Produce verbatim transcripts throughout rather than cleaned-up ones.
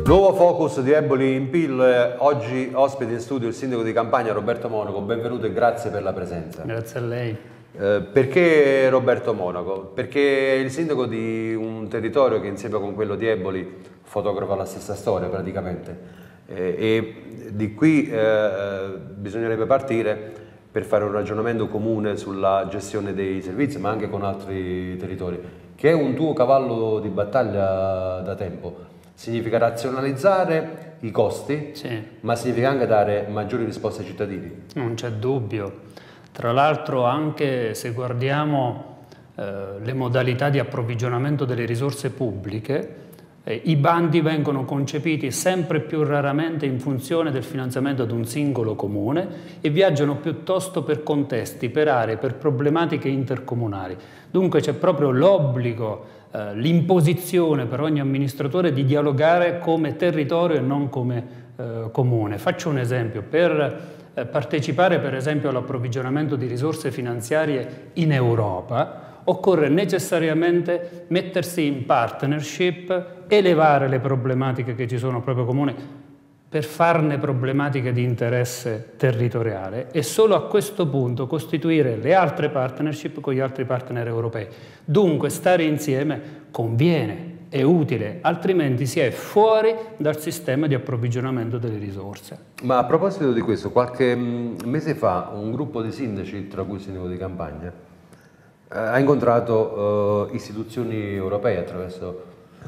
Nuovo focus di Eboli in P I L, oggi ospite in studio il sindaco di Campagna Roberto Monaco, benvenuto e grazie per la presenza. Grazie a lei. Eh, perché Roberto Monaco? Perché è il sindaco di un territorio che insieme con quello di Eboli fotografa la stessa storia praticamente eh, e di qui eh, bisognerebbe partire per fare un ragionamento comune sulla gestione dei servizi ma anche con altri territori, che è un tuo cavallo di battaglia da tempo. Significa razionalizzare i costi, sì, ma significa anche dare maggiori risposte ai cittadini. Non c'è dubbio. Tra l'altro, anche se guardiamo eh, le modalità di approvvigionamento delle risorse pubbliche, eh, i bandi vengono concepiti sempre più raramente in funzione del finanziamento ad un singolo comune e viaggiano piuttosto per contesti, per aree, per problematiche intercomunali. Dunque c'è proprio l'obbligo, Uh, l'imposizione per ogni amministratore di dialogare come territorio e non come uh, comune. Faccio un esempio: per uh, partecipare per esempio all'approvvigionamento di risorse finanziarie in Europa occorre necessariamente mettersi in partnership, elevare le problematiche che ci sono proprio comune per farne problematiche di interesse territoriale e solo a questo punto costituire le altre partnership con gli altri partner europei. Dunque stare insieme conviene, è utile, altrimenti si è fuori dal sistema di approvvigionamento delle risorse. Ma a proposito di questo, qualche mese fa un gruppo di sindaci, tra cui il sindaco di Campagna, eh, ha incontrato eh, istituzioni europee attraverso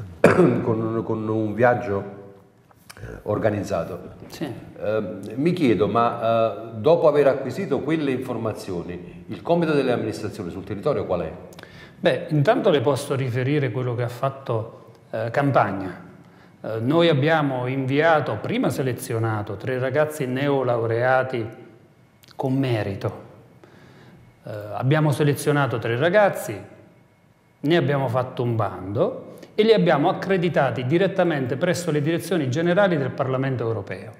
con, con un viaggio organizzato. Sì. Eh, mi chiedo, ma eh, dopo aver acquisito quelle informazioni, il compito delle amministrazioni sul territorio qual è? Beh, intanto le posso riferire quello che ha fatto eh, Campagna. Eh, noi abbiamo inviato, prima selezionato, tre ragazzi neolaureati con merito. Eh, abbiamo selezionato tre ragazzi, ne abbiamo fatto un bando e li abbiamo accreditati direttamente presso le direzioni generali del Parlamento europeo.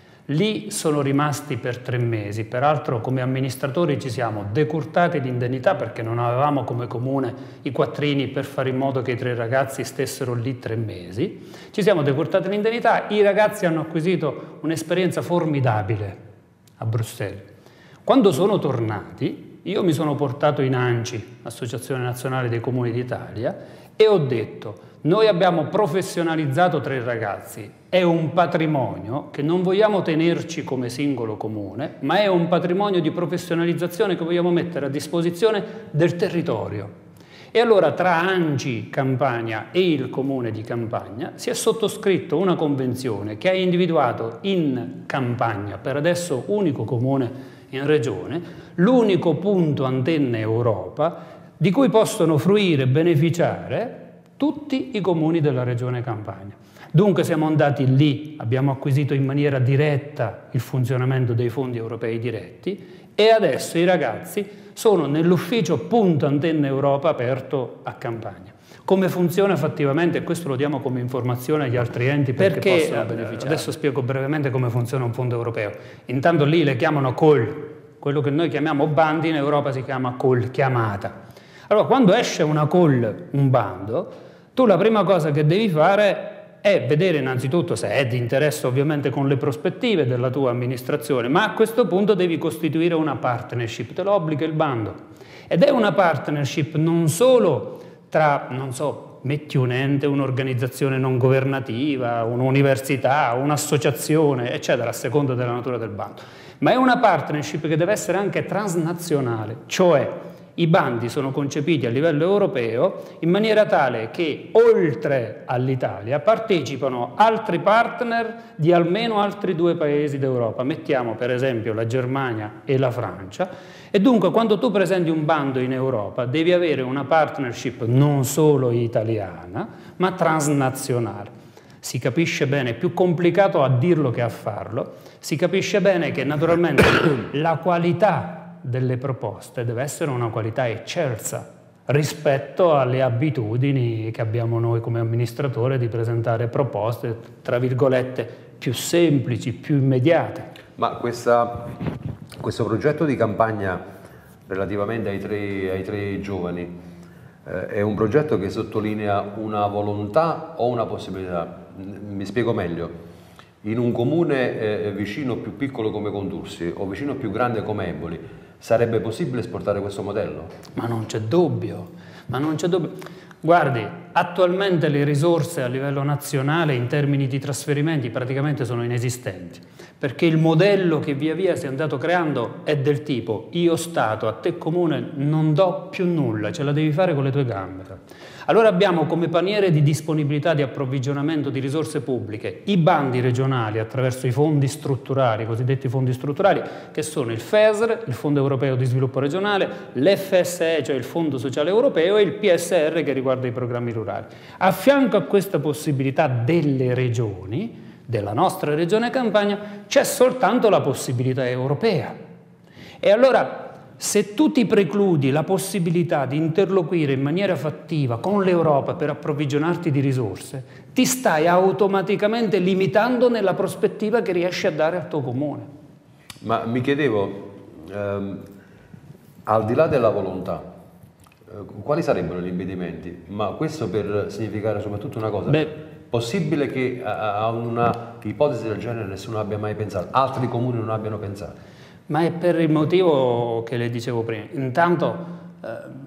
Lì sono rimasti per tre mesi, peraltro come amministratori ci siamo decurtati di indennità perché non avevamo come comune i quattrini per fare in modo che i tre ragazzi stessero lì tre mesi. Ci siamo decurtati l'indennità, i ragazzi hanno acquisito un'esperienza formidabile a Bruxelles. Quando sono tornati, io mi sono portato in ANCI, Associazione Nazionale dei Comuni d'Italia, e ho detto: noi abbiamo professionalizzato tre ragazzi, è un patrimonio che non vogliamo tenerci come singolo comune, ma è un patrimonio di professionalizzazione che vogliamo mettere a disposizione del territorio. E allora tra ANCI Campania e il comune di Campagna si è sottoscritto una convenzione che ha individuato in Campagna, per adesso unico comune in regione, l'unico punto antenna Europa di cui possono fruire e beneficiare tutti i comuni della regione Campania. Dunque siamo andati lì, abbiamo acquisito in maniera diretta il funzionamento dei fondi europei diretti e adesso i ragazzi sono nell'ufficio Punto Antenna Europa aperto a Campagna. Come funziona fattivamente, e questo lo diamo come informazione agli altri enti perché, perché possono beneficiare. Adesso spiego brevemente come funziona un fondo europeo. Intanto lì le chiamano call, quello che noi chiamiamo bandi in Europa si chiama call, chiamata. Allora, quando esce una call, un bando, tu la prima cosa che devi fare è vedere innanzitutto se è di interesse ovviamente con le prospettive della tua amministrazione, ma a questo punto devi costituire una partnership, te lo obbliga il bando. Ed è una partnership non solo tra, non so, metti un ente, un'organizzazione non governativa, un'università, un'associazione, eccetera, a seconda della natura del bando, ma è una partnership che deve essere anche transnazionale, cioè i bandi sono concepiti a livello europeo in maniera tale che oltre all'Italia partecipano altri partner di almeno altri due paesi d'Europa. Mettiamo per esempio la Germania e la Francia e dunque quando tu presenti un bando in Europa devi avere una partnership non solo italiana ma transnazionale. Si capisce bene, è più complicato a dirlo che a farlo, si capisce bene che naturalmente la qualità delle proposte deve essere una qualità eccelsa rispetto alle abitudini che abbiamo noi come amministratore di presentare proposte, tra virgolette, più semplici, più immediate. Ma questa, questo progetto di Campagna relativamente ai tre, ai tre giovani eh, è un progetto che sottolinea una volontà o una possibilità? mi spiego meglio. In un comune eh, vicino più piccolo come Contursi o vicino più grande come Eboli, sarebbe possibile esportare questo modello? Ma non c'è dubbio, ma non c'è dubbio. Guardi, attualmente le risorse a livello nazionale in termini di trasferimenti praticamente sono inesistenti, perché il modello che via via si è andato creando è del tipo: io Stato, a te Comune non do più nulla, ce la devi fare con le tue gambe. Allora abbiamo come paniere di disponibilità di approvvigionamento di risorse pubbliche i bandi regionali attraverso i fondi strutturali, i cosiddetti fondi strutturali, che sono il F E S R, il Fondo Europeo di Sviluppo Regionale, l'F S E, cioè il Fondo Sociale Europeo, e il P S R che riguarda i programmi rurali. A fianco a questa possibilità delle regioni, della nostra regione Campania, c'è soltanto la possibilità europea. E allora, se tu ti precludi la possibilità di interloquire in maniera fattiva con l'Europa per approvvigionarti di risorse, ti stai automaticamente limitando nella prospettiva che riesci a dare al tuo comune. Ma mi chiedevo, ehm, al di là della volontà, eh, quali sarebbero gli impedimenti? Ma questo per significare soprattutto una cosa. Beh, possibile che a, a una ipotesi del genere nessuno abbia mai pensato, altri comuni non abbiano pensato? Ma è per il motivo che le dicevo prima. Intanto eh,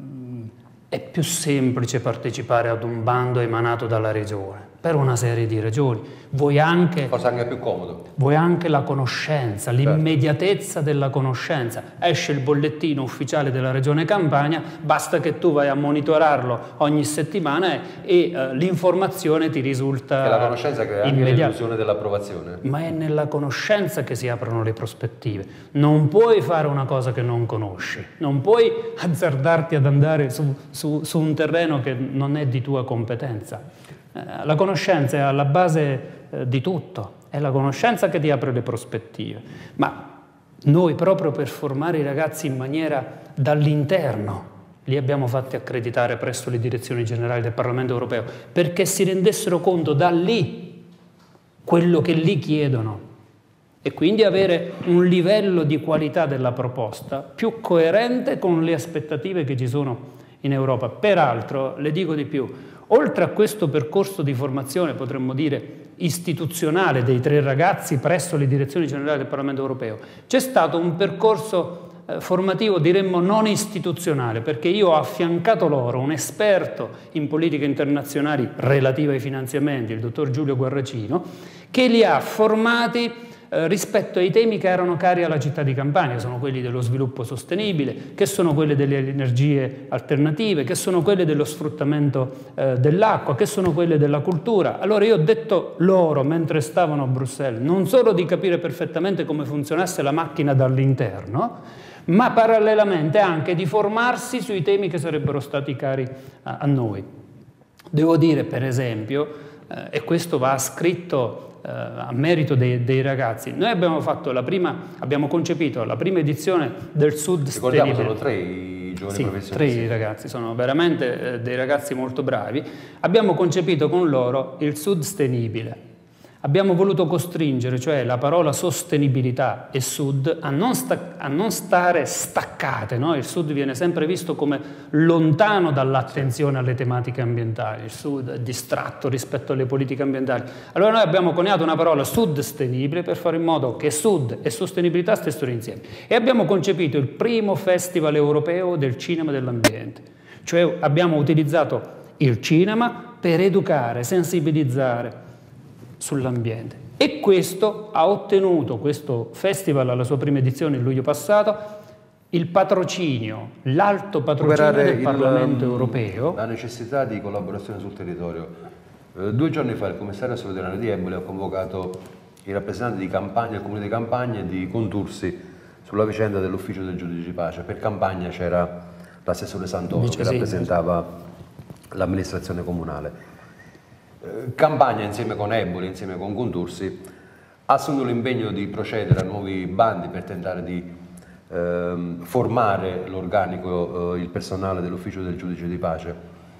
è più semplice partecipare ad un bando emanato dalla regione, per una serie di ragioni. Vuoi anche, forse anche più comodo. Vuoi anche la conoscenza, l'immediatezza della conoscenza. Esce il bollettino ufficiale della Regione Campania, basta che tu vai a monitorarlo ogni settimana e, e uh, l'informazione ti risulta immediata. E la conoscenza crea anche l'illusione dell'approvazione. Ma è nella conoscenza che si aprono le prospettive. Non puoi fare una cosa che non conosci, non puoi azzardarti ad andare su, su, su un terreno che non è di tua competenza. La conoscenza è alla base eh, di tutto, è la conoscenza che ti apre le prospettive. Ma noi, proprio per formare i ragazzi in maniera dall'interno, li abbiamo fatti accreditare presso le direzioni generali del Parlamento europeo, perché si rendessero conto da lì quello che lì chiedono e quindi avere un livello di qualità della proposta più coerente con le aspettative che ci sono in Europa. Peraltro, le dico di più, oltre a questo percorso di formazione, potremmo dire istituzionale, dei tre ragazzi presso le direzioni generali del Parlamento europeo, c'è stato un percorso eh, formativo, diremmo, non istituzionale, perché io ho affiancato loro un esperto in politiche internazionali relative ai finanziamenti, il dottor Giulio Guarracino, che li ha formati Eh, rispetto ai temi che erano cari alla città di Campania, che sono quelli dello sviluppo sostenibile, che sono quelli delle energie alternative, che sono quelli dello sfruttamento eh, dell'acqua, che sono quelli della cultura. Allora io ho detto loro, mentre stavano a Bruxelles, non solo di capire perfettamente come funzionasse la macchina dall'interno, ma parallelamente anche di formarsi sui temi che sarebbero stati cari a, a noi. Devo dire, per esempio, eh, e questo va scritto a merito dei, dei ragazzi, noi abbiamo fatto la prima, abbiamo concepito la prima edizione del Sud Ricordiamo, sono tre i giovani sì, professionisti. Tre i ragazzi, sono veramente eh, dei ragazzi molto bravi. Abbiamo concepito con loro il Sud Stenibile. Abbiamo voluto costringere, cioè la parola sostenibilità e Sud, a non, sta, a non stare staccate, no? Il Sud viene sempre visto come lontano dall'attenzione alle tematiche ambientali, il Sud è distratto rispetto alle politiche ambientali. Allora noi abbiamo coniato una parola Sud Stenibile per fare in modo che Sud e sostenibilità stessero insieme. E abbiamo concepito il primo festival europeo del cinema dell'ambiente, cioè abbiamo utilizzato il cinema per educare, sensibilizzare sull'ambiente. E questo ha ottenuto, questo festival alla sua prima edizione in luglio passato, il patrocinio, l'alto patrocinio del Parlamento il, europeo. La necessità di collaborazione sul territorio. Eh, due giorni fa il commissario straordinario di Eboli ha convocato i rappresentanti di Campania, del comune di Campania e di Contursi sulla vicenda dell'ufficio del giudice di pace. Per Campania c'era l'assessore Santoro che rappresentava l'amministrazione comunale. Campania, insieme con Eboli, insieme con Contursi, ha assunto l'impegno di procedere a nuovi bandi per tentare di ehm, formare l'organico, eh, il personale dell'ufficio del giudice di pace.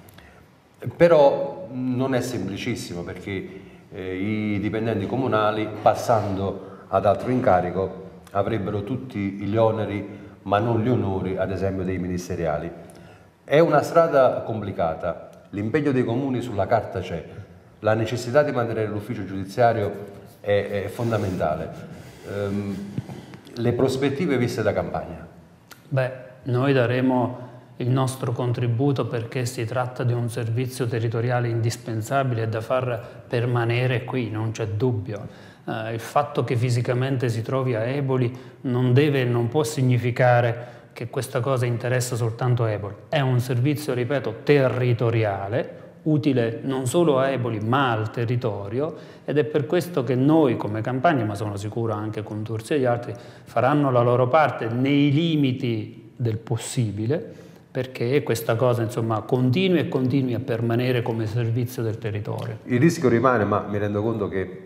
Però non è semplicissimo, perché eh, i dipendenti comunali, passando ad altro incarico, avrebbero tutti gli oneri ma non gli onori, ad esempio, dei ministeriali. È una strada complicata, l'impegno dei comuni sulla carta c'è, La necessità di mantenere l'ufficio giudiziario è, è fondamentale. Ehm, le prospettive viste da Campagna? Beh, noi daremo il nostro contributo perché si tratta di un servizio territoriale indispensabile da far permanere qui, non c'è dubbio. Eh, il fatto che fisicamente si trovi a Eboli non deve, non può significare che questa cosa interessa soltanto Eboli. È un servizio, ripeto, territoriale, utile non solo a Eboli ma al territorio, ed è per questo che noi come Campagna, ma sono sicuro anche Contursi e gli altri, faranno la loro parte nei limiti del possibile, perché questa cosa insomma continui e continui a permanere come servizio del territorio. Il rischio rimane, ma mi rendo conto che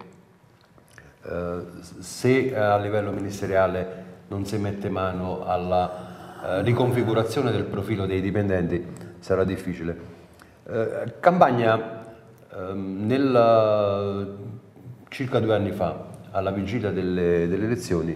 eh, se a livello ministeriale non si mette mano alla eh, riconfigurazione del profilo dei dipendenti, sarà difficile. Eh, Campagna eh, nel, circa due anni fa, alla vigilia delle, delle elezioni,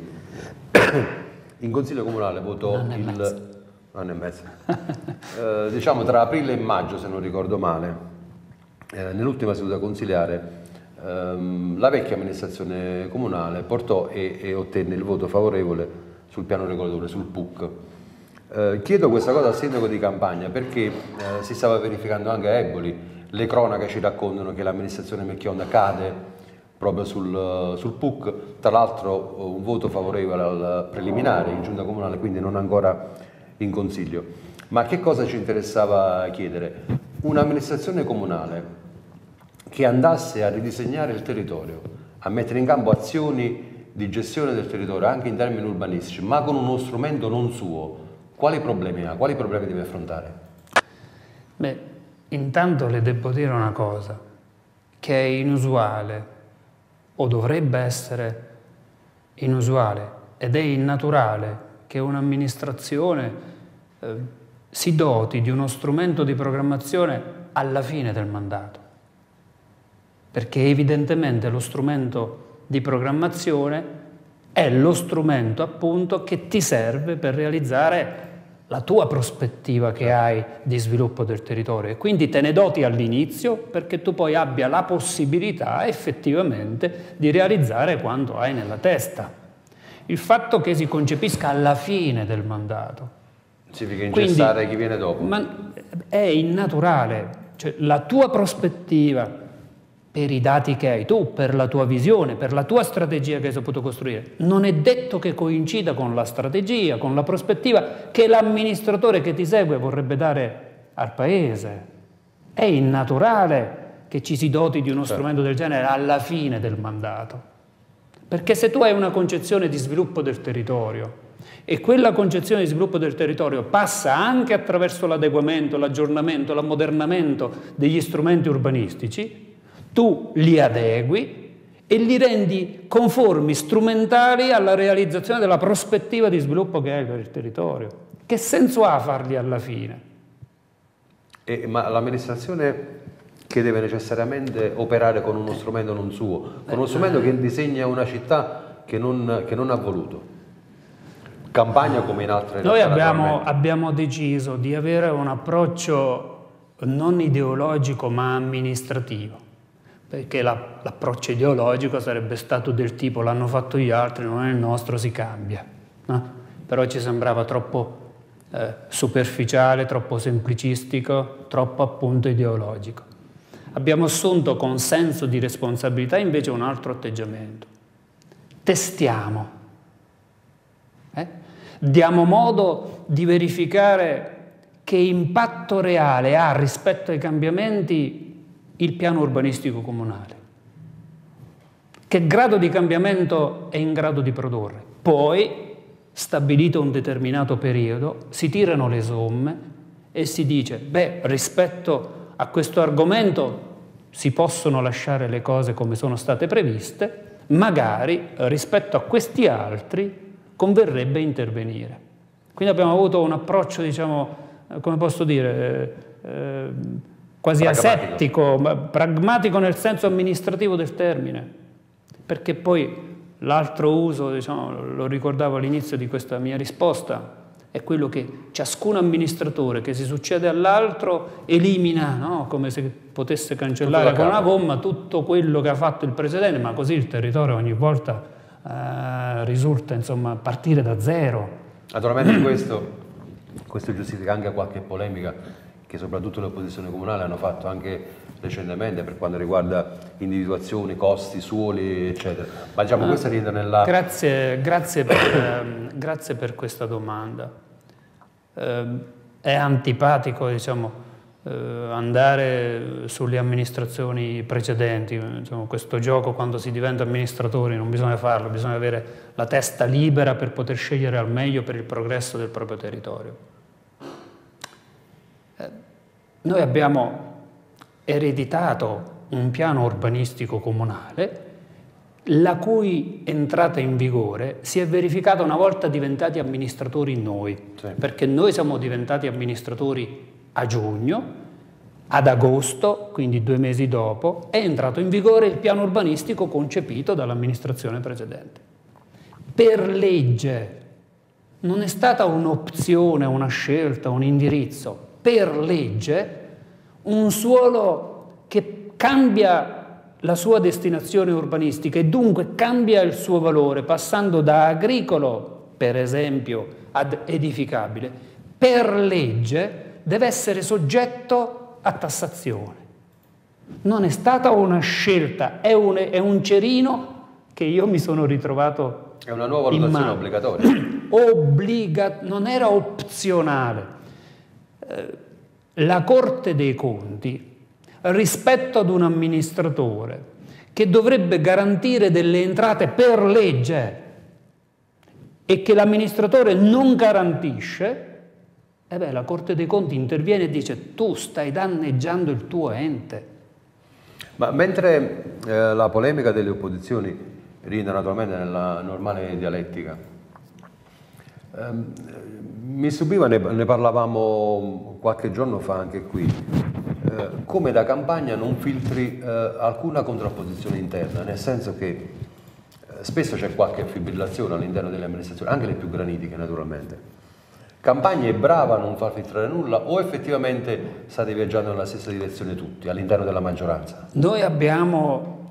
in Consiglio Comunale votò il... anno e mezzo, eh, diciamo tra aprile e maggio se non ricordo male, eh, nell'ultima seduta consiliare ehm, la vecchia amministrazione comunale portò e, e ottenne il voto favorevole sul piano regolatore, sul P U C. Eh, chiedo questa cosa al sindaco di Campagna perché eh, si stava verificando anche a Eboli, le cronache ci raccontano che l'amministrazione Mecchionda cade proprio sul, sul P U C, tra l'altro un voto favorevole al preliminare in giunta comunale, quindi non ancora in Consiglio. Ma che cosa ci interessava chiedere? Un'amministrazione comunale che andasse a ridisegnare il territorio, a mettere in campo azioni di gestione del territorio anche in termini urbanistici, ma con uno strumento non suo, quali problemi ha? Quali problemi deve affrontare? Beh, intanto le devo dire una cosa, che è inusuale, o dovrebbe essere inusuale, ed è innaturale che un'amministrazione eh, si doti di uno strumento di programmazione alla fine del mandato, perché evidentemente lo strumento di programmazione è lo strumento appunto che ti serve per realizzare la tua prospettiva che hai di sviluppo del territorio, e quindi te ne doti all'inizio perché tu poi abbia la possibilità effettivamente di realizzare quanto hai nella testa. Il fatto che si concepisca alla fine del mandato significa ingessare Quindi, chi viene dopo. Ma è innaturale, cioè, la tua prospettiva per i dati che hai tu, per la tua visione, per la tua strategia che hai saputo costruire, non è detto che coincida con la strategia, con la prospettiva che l'amministratore che ti segue vorrebbe dare al paese. È innaturale che ci si doti di uno certo. strumento del genere alla fine del mandato. Perché se tu hai una concezione di sviluppo del territorio e quella concezione di sviluppo del territorio passa anche attraverso l'adeguamento, l'aggiornamento, l'ammodernamento degli strumenti urbanistici, tu li adegui e li rendi conformi, strumentali alla realizzazione della prospettiva di sviluppo che hai per il territorio. Che senso ha farli alla fine? E, ma l'amministrazione che deve necessariamente operare con uno strumento non suo, con uno strumento che disegna una città che non, che non ha voluto. Campagna come in altre Noi abbiamo, abbiamo deciso di avere un approccio non ideologico ma amministrativo, perché la, l'approccio ideologico sarebbe stato del tipo l'hanno fatto gli altri, non è il nostro, si cambia. No? Però ci sembrava troppo eh, superficiale, troppo semplicistico, troppo appunto ideologico. Abbiamo assunto con senso di responsabilità invece un altro atteggiamento. Testiamo. Eh? Diamo modo di verificare che impatto reale ha rispetto ai cambiamenti il piano urbanistico comunale. Che grado di cambiamento è in grado di produrre. Poi, stabilito un determinato periodo, si tirano le somme e si dice, beh, rispetto a questo argomento si possono lasciare le cose come sono state previste, magari rispetto a questi altri converrebbe intervenire. Quindi abbiamo avuto un approccio, diciamo, come posso dire, eh, quasi pragmatico. asettico, pragmatico nel senso amministrativo del termine, perché poi l'altro uso, diciamo, lo ricordavo all'inizio di questa mia risposta, è quello che ciascun amministratore che si succede all'altro elimina, no? Come se potesse cancellare con una gomma tutto quello che ha fatto il precedente, ma così il territorio ogni volta eh, risulta insomma partire da zero. Naturalmente questo, questo giustifica anche qualche polemica che soprattutto le opposizioni comunali hanno fatto anche recentemente per quanto riguarda individuazioni, costi, suoli, eccetera. Ma diciamo ah, questo rientra nella... Grazie, grazie, per, ehm, grazie per questa domanda. Eh, è antipatico, diciamo, eh, andare sulle amministrazioni precedenti. Insomma, questo gioco, quando si diventa amministratori, non bisogna farlo, bisogna avere la testa libera per poter scegliere al meglio per il progresso del proprio territorio. Eh, noi abbiamo ereditato un piano urbanistico comunale la cui entrata in vigore si è verificata una volta diventati amministratori noi, sì. Perché noi siamo diventati amministratori a giugno, ad agosto, quindi due mesi dopo, è entrato in vigore il piano urbanistico concepito dall'amministrazione precedente. Per legge, non è stata un'opzione, una scelta, un indirizzo, per legge un suolo che cambia la sua destinazione urbanistica e dunque cambia il suo valore, passando da agricolo, per esempio, ad edificabile, per legge deve essere soggetto a tassazione. Non è stata una scelta, è un, è un cerino che io mi sono ritrovato in mano. È una nuova valutazione obbligatoria. Obbliga, non era opzionale. Eh, la Corte dei Conti, rispetto ad un amministratore che dovrebbe garantire delle entrate per legge e che l'amministratore non garantisce, e beh, la Corte dei Conti interviene e dice: tu stai danneggiando il tuo ente. Ma mentre eh, la polemica delle opposizioni rientra naturalmente nella normale dialettica, ehm, mi stupiva, ne, ne parlavamo qualche giorno fa anche qui, eh, come da Campania non filtri eh, alcuna contrapposizione interna, nel senso che eh, spesso c'è qualche fibrillazione all'interno delle amministrazioni, anche le più granitiche naturalmente. Campania è brava a non far filtrare nulla o effettivamente state viaggiando nella stessa direzione tutti all'interno della maggioranza? Noi abbiamo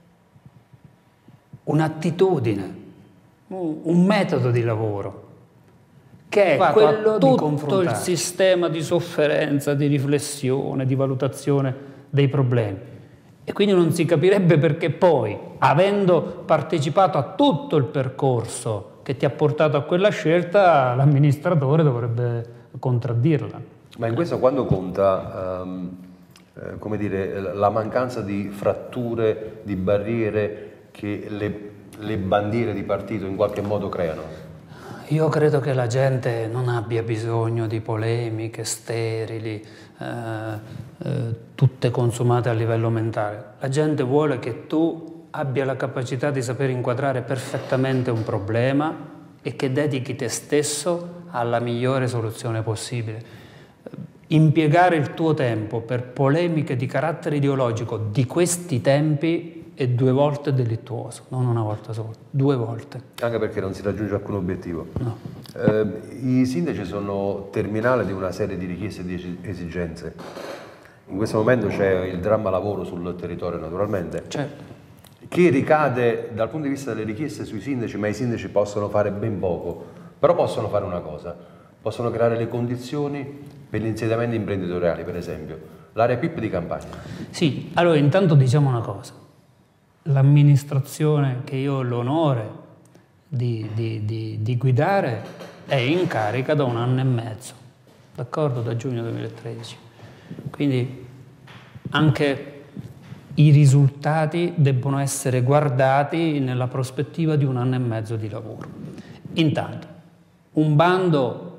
un'attitudine, un metodo di lavoro che è quello di tutto il sistema di sofferenza, di riflessione, di valutazione dei problemi. E quindi non si capirebbe perché poi, avendo partecipato a tutto il percorso che ti ha portato a quella scelta, l'amministratore dovrebbe contraddirla. Ma in questo quando conta, um, eh, come dire, la mancanza di fratture, di barriere che le, le bandiere di partito in qualche modo creano? Io credo che la gente non abbia bisogno di polemiche sterili, eh, eh, tutte consumate a livello mentale. La gente vuole che tu abbia la capacità di saper inquadrare perfettamente un problema e che dedichi te stesso alla migliore soluzione possibile. Impiegare il tuo tempo per polemiche di carattere ideologico di questi tempi è due volte delittuoso, non una volta sola, due volte. Anche perché non si raggiunge alcun obiettivo. No. Eh, I sindaci sono terminale di una serie di richieste e di esigenze. In questo momento c'è il dramma lavoro sul territorio naturalmente, certo, che ricade dal punto di vista delle richieste sui sindaci, ma i sindaci possono fare ben poco, però possono fare una cosa, possono creare le condizioni per gli insediamenti imprenditoriali, per esempio, l'area P I P di Campania. Sì, allora intanto diciamo una cosa. L'amministrazione che io ho l'onore di, di, di, di guidare è in carica da un anno e mezzo, d'accordo? Da giugno duemilatredici. Quindi anche i risultati debbono essere guardati nella prospettiva di un anno e mezzo di lavoro. Intanto, un bando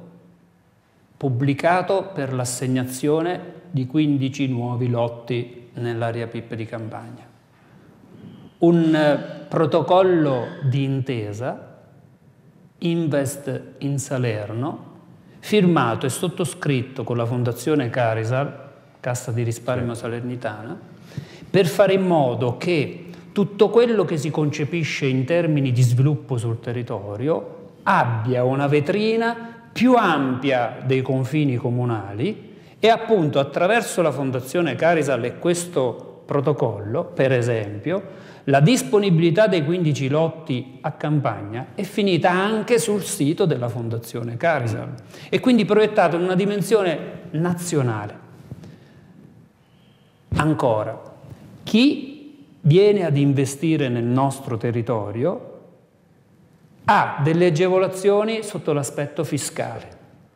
pubblicato per l'assegnazione di quindici nuovi lotti nell'area P I P di Campania. Un protocollo di intesa, Invest in Salerno, firmato e sottoscritto con la Fondazione Carisal, Cassa di Risparmio Salernitana, per fare in modo che tutto quello che si concepisce in termini di sviluppo sul territorio abbia una vetrina più ampia dei confini comunali e appunto attraverso la Fondazione Carisal e questo protocollo, per esempio, la disponibilità dei quindici lotti a Campagna è finita anche sul sito della Fondazione Carisal e quindi proiettata in una dimensione nazionale. Ancora, chi viene ad investire nel nostro territorio ha delle agevolazioni sotto l'aspetto fiscale.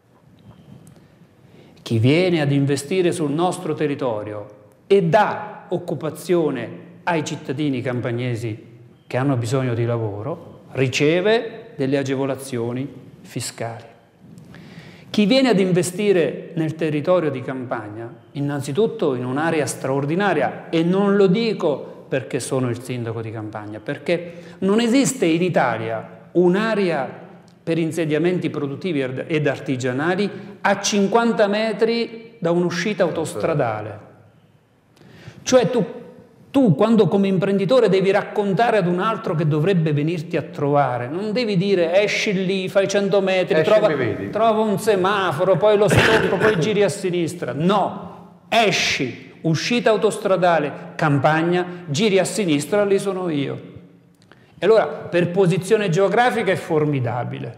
Chi viene ad investire sul nostro territorio e dà occupazione ai cittadini campagnesi che hanno bisogno di lavoro riceve delle agevolazioni fiscali. Chi viene ad investire nel territorio di Campagna, innanzitutto in un'area straordinaria, e non lo dico perché sono il sindaco di Campagna, perché non esiste in Italia un'area per insediamenti produttivi ed artigianali a cinquanta metri da un'uscita autostradale. Cioè tu, tu quando come imprenditore devi raccontare ad un altro che dovrebbe venirti a trovare, non devi dire esci lì, fai cento metri, trova, trova un semaforo, poi lo stop, poi giri a sinistra. No, esci, uscita autostradale, Campagna, giri a sinistra, lì sono io. E allora, per posizione geografica è formidabile.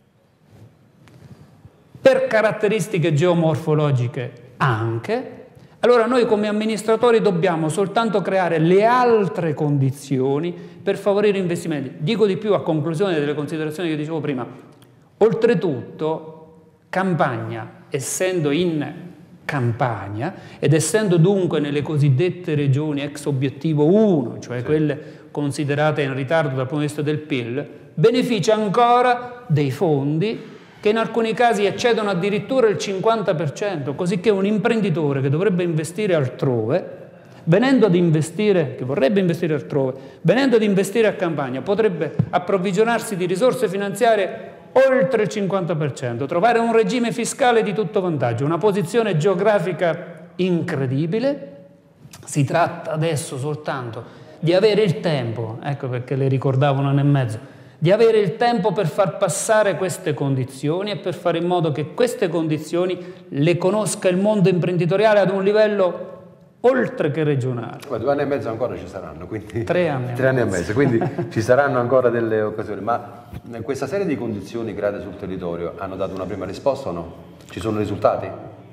Per caratteristiche geomorfologiche anche. Allora noi come amministratori dobbiamo soltanto creare le altre condizioni per favorire investimenti. Dico di più a conclusione delle considerazioni che dicevo prima. Oltretutto, Campagna, essendo in Campania ed essendo dunque nelle cosiddette regioni ex obiettivo uno, cioè sì, quelle considerate in ritardo dal punto di vista del P I L, beneficia ancora dei fondi che in alcuni casi eccedono addirittura il cinquanta per cento, così che un imprenditore che dovrebbe investire altrove, venendo ad investire, che vorrebbe investire altrove, venendo ad investire a Campagna, potrebbe approvvigionarsi di risorse finanziarie oltre il cinquanta per cento, trovare un regime fiscale di tutto vantaggio, una posizione geografica incredibile. Si tratta adesso soltanto di avere il tempo, ecco perché le ricordavo un anno e mezzo, di avere il tempo per far passare queste condizioni e per fare in modo che queste condizioni le conosca il mondo imprenditoriale ad un livello oltre che regionale. Ma due anni e mezzo ancora ci saranno, quindi tre anni, tre anni e mezzo, quindi ci saranno ancora delle occasioni. Ma questa serie di condizioni create sul territorio hanno dato una prima risposta o no? Ci sono risultati?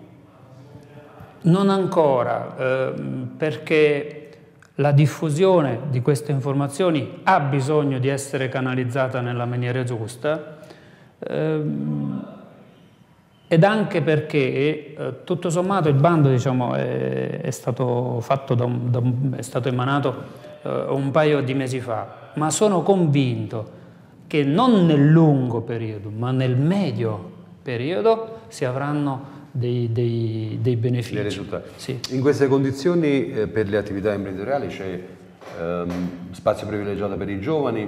Non ancora, eh, perché la diffusione di queste informazioni ha bisogno di essere canalizzata nella maniera giusta, ehm, ed anche perché eh, tutto sommato il bando, diciamo, è, è stato fatto da un, da un, è stato emanato eh, un paio di mesi fa, ma sono convinto che non nel lungo periodo, ma nel medio periodo si avranno Dei, dei, dei benefici. Dei risultati. Sì. In queste condizioni eh, per le attività imprenditoriali c'è ehm, spazio privilegiato per i giovani,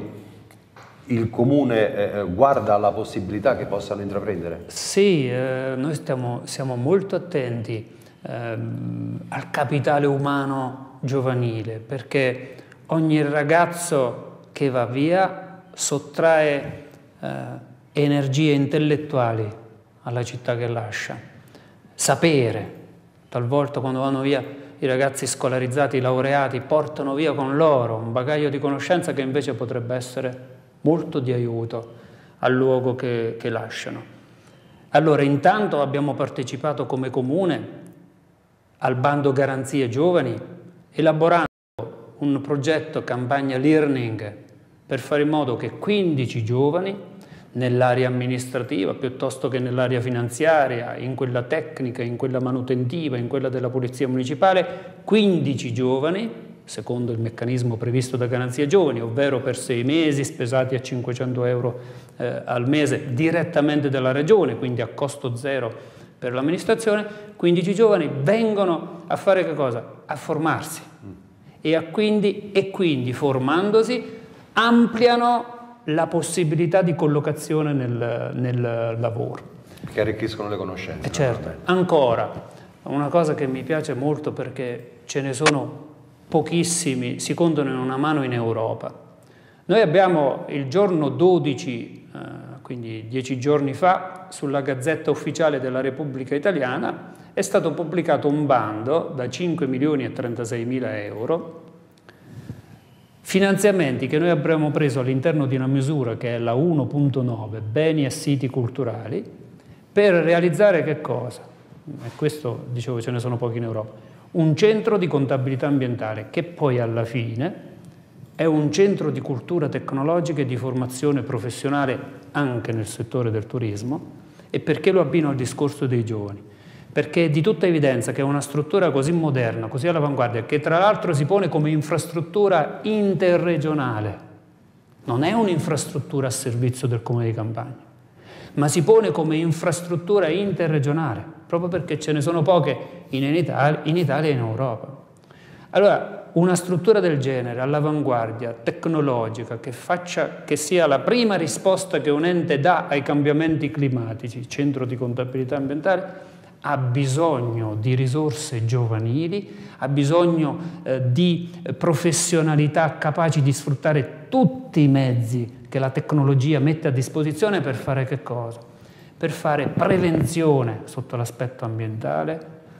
il comune eh, guarda alla possibilità che possano intraprendere? Sì, eh, noi stiamo, siamo molto attenti ehm, al capitale umano giovanile, perché ogni ragazzo che va via sottrae eh, energie intellettuali alla città che lascia. Sapere, talvolta quando vanno via i ragazzi scolarizzati, i laureati, portano via con loro un bagaglio di conoscenza che invece potrebbe essere molto di aiuto al luogo che, che lasciano. Allora, intanto abbiamo partecipato come comune al bando Garanzie Giovani, elaborando un progetto Campagna Learning per fare in modo che quindici giovani nell'area amministrativa piuttosto che nell'area finanziaria, in quella tecnica, in quella manutentiva, in quella della polizia municipale, quindici giovani, secondo il meccanismo previsto da Garanzia Giovani, ovvero per sei mesi spesati a cinquecento euro eh, al mese direttamente dalla regione, quindi a costo zero per l'amministrazione, quindici giovani vengono a fare che cosa? A formarsi e, a quindi, e quindi formandosi ampliano la possibilità di collocazione nel, nel lavoro. Che arricchiscono le conoscenze. E certo, ancora, una cosa che mi piace molto perché ce ne sono pochissimi, si contano in una mano in Europa. Noi abbiamo il giorno dodici, eh, quindi dieci giorni fa, sulla Gazzetta Ufficiale della Repubblica Italiana è stato pubblicato un bando da cinque milioni e trentasei mila euro, finanziamenti che noi abbiamo preso all'interno di una misura che è la uno punto nove, beni e siti culturali, per realizzare che cosa? E questo, dicevo, ce ne sono pochi in Europa. Un centro di contabilità ambientale che poi alla fine è un centro di cultura tecnologica e di formazione professionale anche nel settore del turismo. E perché lo abbino al discorso dei giovani? Perché è di tutta evidenza che è una struttura così moderna, così all'avanguardia, che tra l'altro si pone come infrastruttura interregionale. Non è un'infrastruttura a servizio del Comune di Campagna, ma si pone come infrastruttura interregionale, proprio perché ce ne sono poche in Italia, in Italia e in Europa. Allora, una struttura del genere, all'avanguardia, tecnologica, che, faccia, che sia la prima risposta che un ente dà ai cambiamenti climatici, centro di contabilità ambientale, ha bisogno di risorse giovanili, ha bisogno eh, di professionalità capaci di sfruttare tutti i mezzi che la tecnologia mette a disposizione per fare che cosa? Per fare prevenzione sotto l'aspetto ambientale,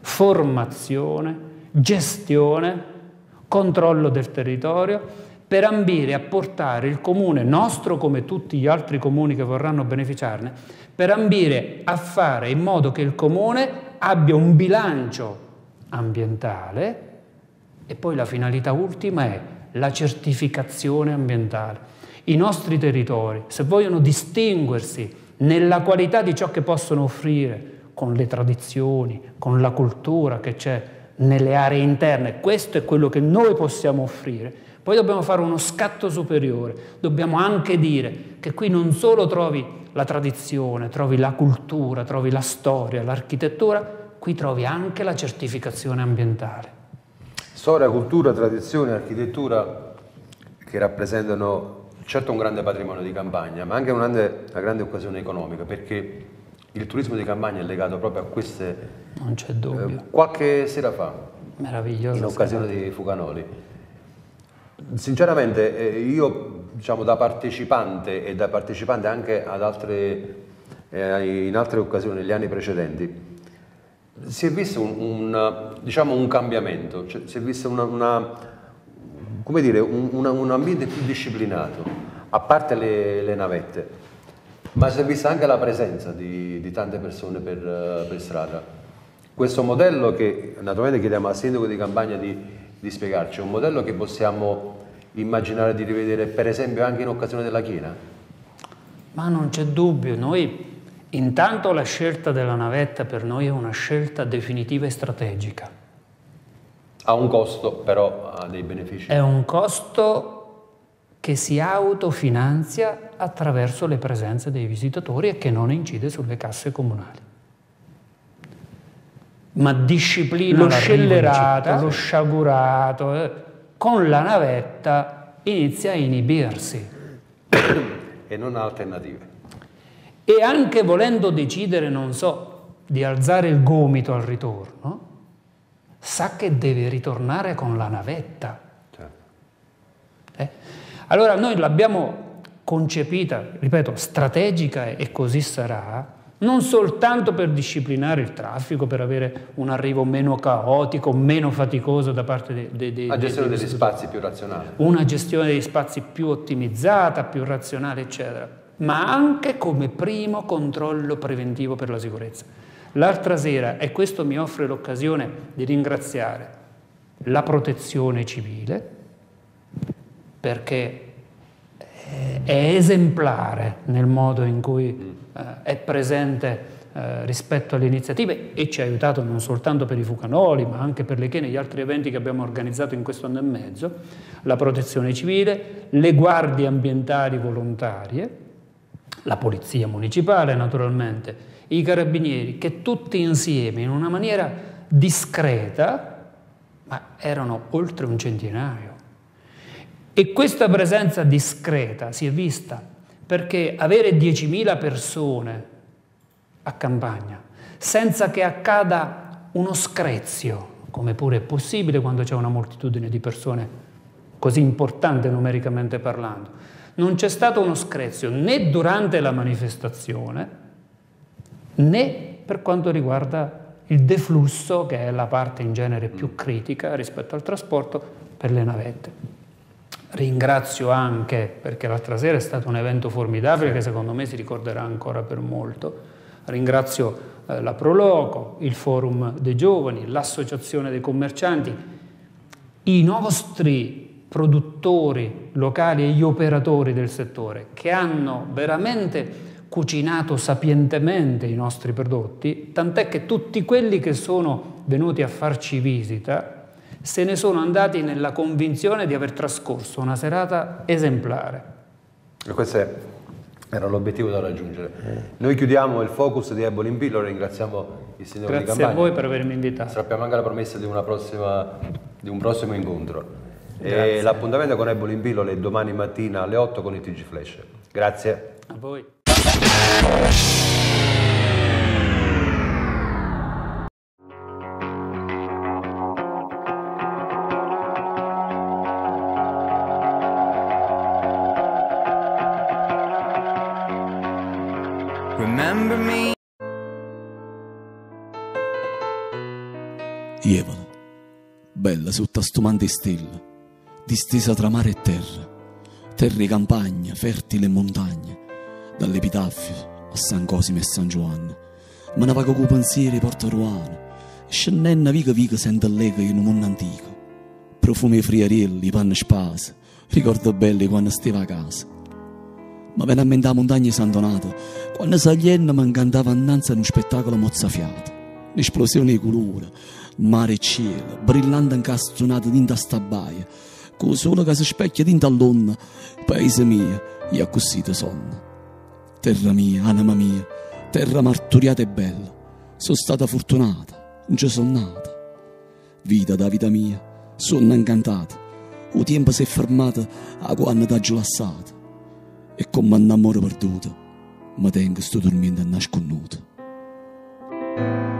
formazione, gestione, controllo del territorio, per ambire a portare il comune nostro, come tutti gli altri comuni che vorranno beneficiarne, per ambire a fare in modo che il comune abbia un bilancio ambientale e poi la finalità ultima è la certificazione ambientale. I nostri territori, se vogliono distinguersi nella qualità di ciò che possono offrire con le tradizioni, con la cultura che c'è nelle aree interne, questo è quello che noi possiamo offrire. Poi dobbiamo fare uno scatto superiore, dobbiamo anche dire che qui non solo trovi la tradizione, trovi la cultura, trovi la storia, l'architettura, qui trovi anche la certificazione ambientale. Storia, cultura, tradizione, architettura che rappresentano certo un grande patrimonio di Campania, ma anche una grande, una grande occasione economica, perché il turismo di Campania è legato proprio a queste... Non c'è dubbio. Eh, qualche sera fa, meraviglioso, in occasione di Fucanoli, sinceramente eh, io, diciamo, da partecipante e da partecipante anche ad altre, eh, in altre occasioni negli anni precedenti, si è visto un, un, diciamo, un cambiamento, cioè, si è visto una, una, come dire, un, una, un ambiente più disciplinato, a parte le, le navette, ma si è vista anche la presenza di, di tante persone per, per strada. Questo modello che naturalmente chiediamo al sindaco di Campagna di, di spiegarci, è un modello che possiamo immaginare di rivedere per esempio anche in occasione della Chiena? Ma non c'è dubbio, noi intanto la scelta della navetta per noi è una scelta definitiva e strategica. Ha un costo, però ha dei benefici. È un costo che si autofinanzia attraverso le presenze dei visitatori e che non incide sulle casse comunali. Ma disciplina lo scellerato, lo sciagurato, eh, con la navetta inizia a inibirsi. E non ha alternative. E anche volendo decidere, non so, di alzare il gomito al ritorno, sa che deve ritornare con la navetta. Certo. Eh? Allora noi l'abbiamo concepita, ripeto, strategica e così sarà, non soltanto per disciplinare il traffico, per avere un arrivo meno caotico, meno faticoso da parte dei... De, de, La gestione de, degli spazi più razionale. Una gestione degli spazi più ottimizzata, più razionale, eccetera, ma anche come primo controllo preventivo per la sicurezza. L'altra sera, e questo mi offre l'occasione di ringraziare la Protezione Civile, perché è esemplare nel modo in cui eh, è presente eh, rispetto alle iniziative e ci ha aiutato non soltanto per i Fucanoli ma anche per le Chiene e gli altri eventi che abbiamo organizzato in questo anno e mezzo, la Protezione Civile, le guardie ambientali volontarie, la Polizia Municipale naturalmente, i Carabinieri, che tutti insieme in una maniera discreta, ma erano oltre un centinaio. E questa presenza discreta si è vista perché avere diecimila persone a Campagna senza che accada uno screzio, come pure è possibile quando c'è una moltitudine di persone così importante numericamente parlando, non c'è stato uno screzio né durante la manifestazione né per quanto riguarda il deflusso, che è la parte in genere più critica rispetto al trasporto, per le navette. Ringrazio anche, perché l'altra sera è stato un evento formidabile che secondo me si ricorderà ancora per molto, ringrazio eh, la Proloco, il Forum dei Giovani, l'Associazione dei Commercianti, i nostri produttori locali e gli operatori del settore che hanno veramente cucinato sapientemente i nostri prodotti, tant'è che tutti quelli che sono venuti a farci visita se ne sono andati nella convinzione di aver trascorso una serata esemplare. E questo era l'obiettivo da raggiungere. Noi chiudiamo il focus di Eboli in Pillo, ringraziamo il sindaco di Campania. Grazie a voi per avermi invitato. Strappiamo anche la promessa di, una prossima, di un prossimo incontro. E l'appuntamento con Eboli in Pillo è domani mattina alle otto con i T G Flash. Grazie. A voi. Remember me. Jevalo, bella sotto sto mante stelle, distesa tra mare e terra, terre e campagna, fertili e montagne, dall'Epitaffio a San Cosimo e San Giovanni, me ne vago con pensieri Porto Ruano, scennenna vica vica sente l'ega in un mondo antico, profumi friarielli, panne spase, ricordo belli quando stava a casa. Ma venne a mente la montagna di San Donato, quando Saglienna mi incantava innanzi a un spettacolo mozzafiato, l'esplosione di colore, mare e cielo, brillante incastonate dinta sta baia, con il sole che si specchia dinta all'onna, paese mio, io così te sonno. Terra mia, anima mia, terra martoriata e bella, sono stata fortunata, non ci sono nata. Vita da vita mia, sono incantata, il tempo si è fermato a quando t'ha giulassata, e come un amore perduto, ma tengo sto dormendo nasconduto.